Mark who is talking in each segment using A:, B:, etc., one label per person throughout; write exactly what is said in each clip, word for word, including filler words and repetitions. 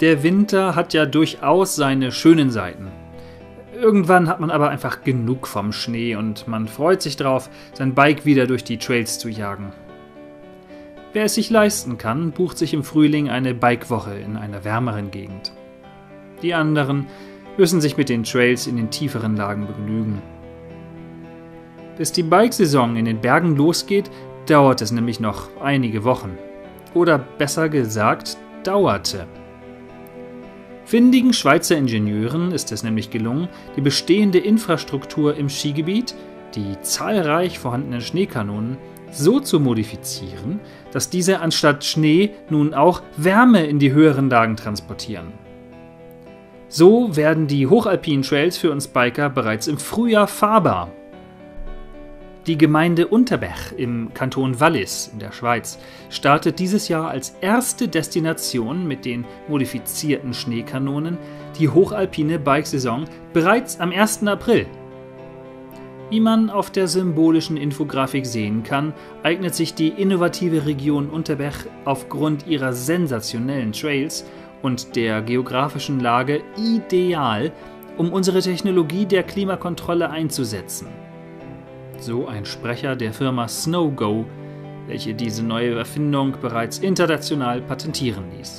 A: Der Winter hat ja durchaus seine schönen Seiten. Irgendwann hat man aber einfach genug vom Schnee und man freut sich drauf, sein Bike wieder durch die Trails zu jagen. Wer es sich leisten kann, bucht sich im Frühling eine Bikewoche in einer wärmeren Gegend. Die anderen müssen sich mit den Trails in den tieferen Lagen begnügen. Bis die Bikesaison in den Bergen losgeht, dauert es nämlich noch einige Wochen. Oder besser gesagt, dauerte. Findigen Schweizer Ingenieuren ist es nämlich gelungen, die bestehende Infrastruktur im Skigebiet, die zahlreich vorhandenen Schneekanonen, so zu modifizieren, dass diese anstatt Schnee nun auch Wärme in die höheren Lagen transportieren. So werden die hochalpinen Trails für uns Biker bereits im Frühjahr fahrbar. Die Gemeinde Unterberg im Kanton Wallis in der Schweiz startet dieses Jahr als erste Destination mit den modifizierten Schneekanonen die hochalpine Bikesaison bereits am ersten April. Wie man auf der symbolischen Infografik sehen kann, eignet sich die innovative Region Unterberg aufgrund ihrer sensationellen Trails und der geografischen Lage ideal, um unsere Technologie der Klimakontrolle einzusetzen. So ein Sprecher der Firma SnowGo, welche diese neue Erfindung bereits international patentieren ließ.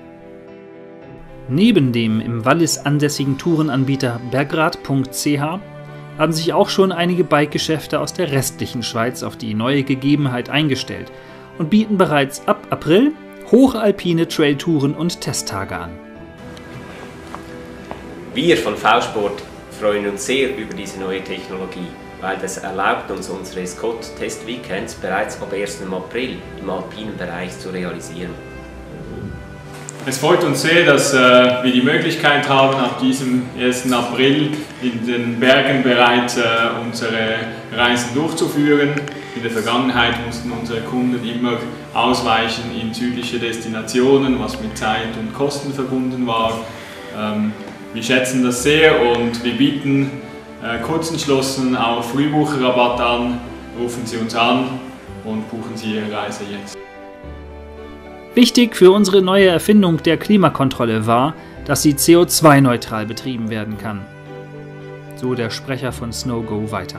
A: Neben dem im Wallis ansässigen Tourenanbieter bergrad punkt c h haben sich auch schon einige Bike-Geschäfte aus der restlichen Schweiz auf die neue Gegebenheit eingestellt und bieten bereits ab April hochalpine Trailtouren und Testtage an.
B: Wir von V-Sport freuen uns sehr über diese neue Technologie, weil das erlaubt uns, unsere Scott-Test-Weekends bereits ab ersten April im alpinen Bereich zu realisieren.
C: Es freut uns sehr, dass äh, wir die Möglichkeit haben, ab diesem ersten April in den Bergen bereits äh, unsere Reisen durchzuführen. In der Vergangenheit mussten unsere Kunden immer ausweichen in südliche Destinationen, was mit Zeit und Kosten verbunden war. Ähm, wir schätzen das sehr und wir bieten äh, kurzentschlossen auch Frühbucherrabatt an. Rufen Sie uns an und buchen Sie Ihre Reise jetzt.
A: Wichtig für unsere neue Erfindung der Klimakontrolle war, dass sie C O zwei neutral betrieben werden kann. So der Sprecher von SnowGo weiter.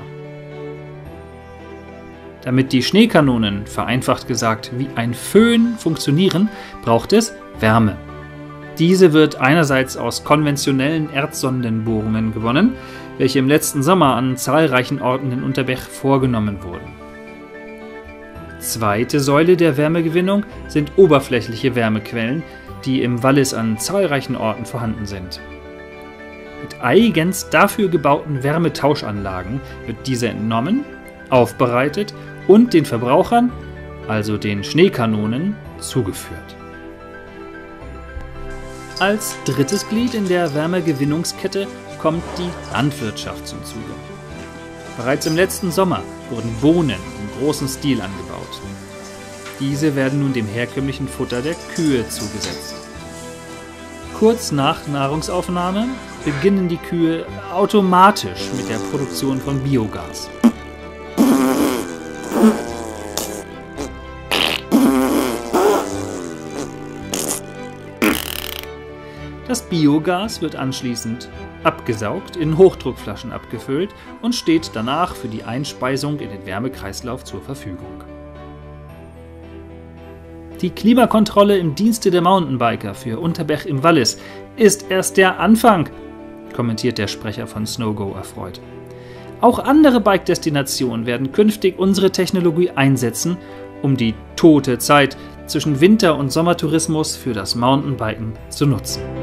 A: Damit die Schneekanonen, vereinfacht gesagt wie ein Föhn, funktionieren, braucht es Wärme. Diese wird einerseits aus konventionellen Erdsondenbohrungen gewonnen, welche im letzten Sommer an zahlreichen Orten in Unterberg vorgenommen wurden. Zweite Säule der Wärmegewinnung sind oberflächliche Wärmequellen, die im Wallis an zahlreichen Orten vorhanden sind. Mit eigens dafür gebauten Wärmetauschanlagen wird diese entnommen, aufbereitet und den Verbrauchern, also den Schneekanonen, zugeführt. Als drittes Glied in der Wärmegewinnungskette kommt die Landwirtschaft zum Zuge. Bereits im letzten Sommer wurden Bohnen im großen Stil angebaut. Diese werden nun dem herkömmlichen Futter der Kühe zugesetzt. Kurz nach Nahrungsaufnahme beginnen die Kühe automatisch mit der Produktion von Biogas. Das Biogas wird anschließend abgesaugt, in Hochdruckflaschen abgefüllt und steht danach für die Einspeisung in den Wärmekreislauf zur Verfügung. Die Klimakontrolle im Dienste der Mountainbiker für Unterberg im Wallis ist erst der Anfang, kommentiert der Sprecher von SnowGo erfreut. Auch andere Bike-Destinationen werden künftig unsere Technologie einsetzen, um die tote Zeit zwischen Winter- und Sommertourismus für das Mountainbiken zu nutzen.